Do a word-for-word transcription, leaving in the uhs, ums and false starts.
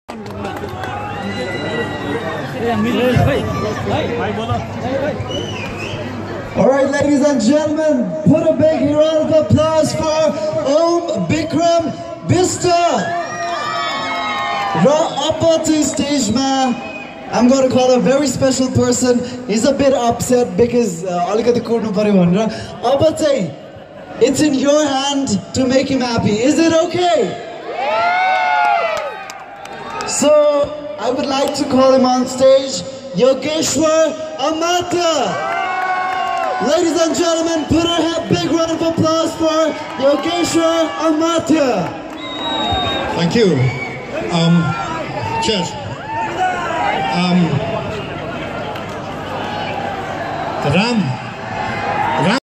Alright, ladies and gentlemen, put a big round of applause for Om Bikram Bista. Up onto stage, man. I'm going to call a very special person. He's a bit upset because it's in your hand to make him happy. Is it okay? So, I would like to call him on stage, Yogeshwar Amata. Ladies and gentlemen, put a big round of applause for Yogeshwar Amata. Thank you. Um, cheers. Um, Ram.